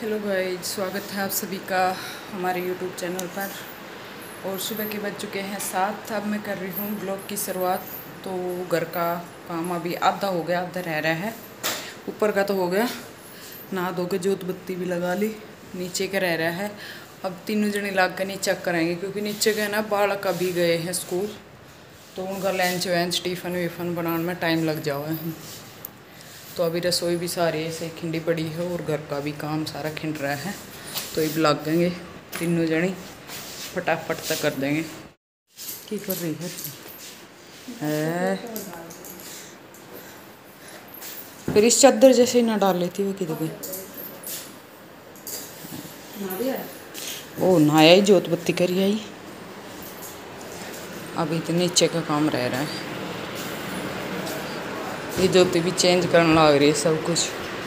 Hello guys, स्वागत है आप सभी का हमारे यूट्यूब चैनल पर। और सुबह के बज चुके हैं 7। अब मैं कर रही हूँ ब्लॉग की शुरुआत। तो घर का काम अभी आधा हो गया, आधा रह रहा है। ऊपर का तो हो गया, नहा धो के जोत बत्ती भी लगा ली। नीचे का रह रहा है। अब तीनों जने लाग कर नीचे करेंगे, क्योंकि नीचे के ना बालक अभी गए हैं स्कूल, तो उनका लंच वंच टिफ़न विफ़न बनाने में टाइम लग जाओ। तो अभी रसोई भी सारी ऐसे खिंडी पड़ी है और घर का भी काम सारा खिंड रहा है। तो ये लग देंगे तीनों जने, फटाफट तक कर देंगे। की कर रही है फिर इस चादर जैसे ही ना डाल लेती वो किधर गई। ओ नहाया ही, जोत बत्ती करी आई। अभी तो नीचे का काम रह रहा है। ये ज्योति भी चेंज करने लग रही है सब कुछ।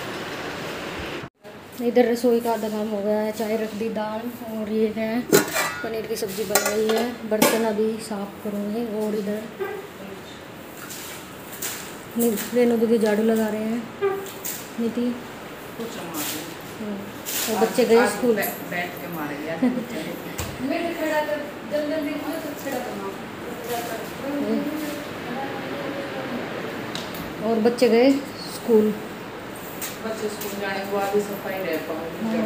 इधर रसोई का आधा काम हो गया है। चाय रख दी, दाल, और ये है पनीर की सब्जी बन रही है। बर्तन अभी साफ करूँगी। और इधर रेनू दीदी झाड़ू लगा रहे हैं। नीति और बच्चे गए स्कूल। बैठ के मारे और बच्चे गए स्कूल। बच्चे स्कूल जाने के बाद भी सफाई रह पाओ।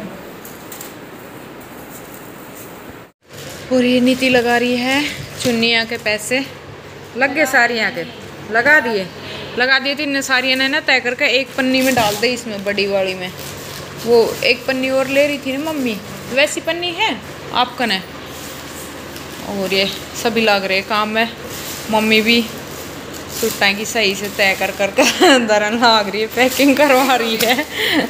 और ये नीति लगा रही है चुन्नियाँ के पैसे। लग गए सारियाँ के, लगा दिए तीन सारियाँ ने ना तय करके एक पन्नी में डाल दे, इसमें बड़ी वाली में। वो एक पन्नी और ले रही थी ना मम्मी, वैसी पन्नी है आपका ने। और ये सभी लग रहे काम में। मम्मी भी सूटां की सही से तय कर दरन लाग रही है, पैकिंग करवा रही है।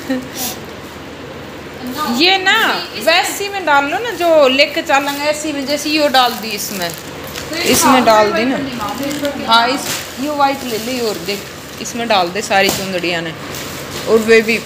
ये ना वैसी में डाल लो ना, जो लेके चलेंगे ऐसी में, जैसी यो डाल दी इसमें डाल दी ना। हाँ ये वाइट ले ली और देख इसमें डाल दे सारी चुंदड़ियाँ ने। और वे भी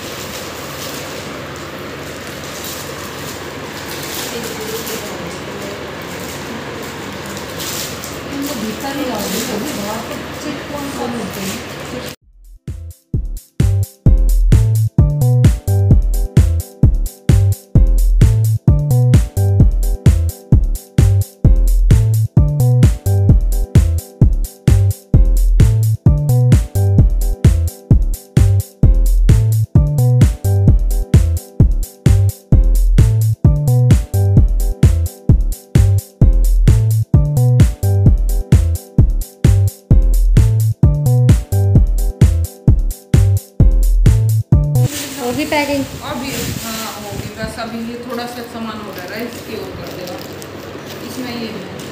होगी पैकिंग अभी। हाँ होगी बस। अभी ये थोड़ा सा सामान हो रहा है, इसकी और कर देगा। इसमें ये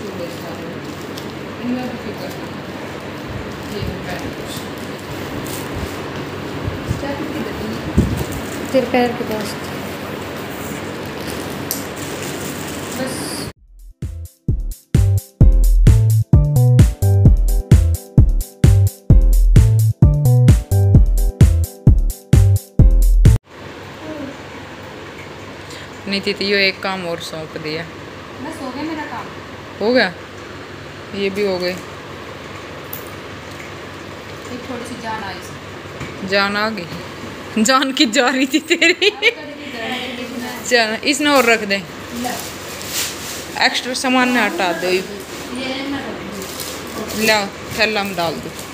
इनमें भी फिर करना तेरे पैर के पास बस। नीति तो ये एक काम और सौंप दिया। बस हो गया मेरा काम। हो गया, ये भी हो गए। एक थोड़ी सी जान आई। जान आ गई, जान की जा रही थी तेरी। चल इसने और रख दे, एक्स्ट्रा सामान ने हटा दो। लाओ थैला में डाल दो।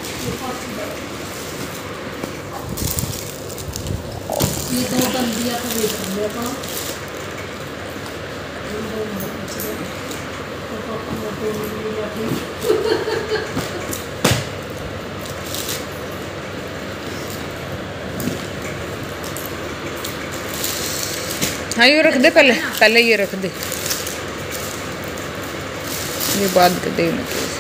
ये दो बंदियां तो वेट कर लिया था। हाँ ये रख दे, पहले ये रख दे, ये बाद के दे।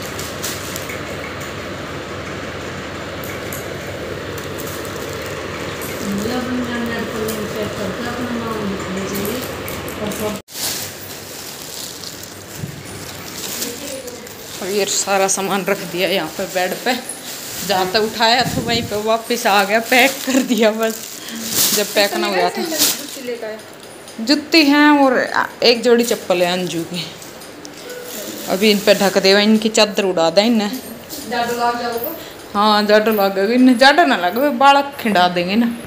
ये सारा सामान रख दिया यहाँ पे बेड पे। जहाँ तक उठाया तो वहीं पे वापस आ गया, पैक कर दिया बस। जब पैक ना हुआ था। जूती हैं और एक जोड़ी चप्पल है अंजू की। अभी इन पे ढक देवा, इनकी चादर उड़ा दें इन्हें। हाँ जाडो लग गई, इन्हें जाडो ना लगे, बालक खिंडा देंगे ना।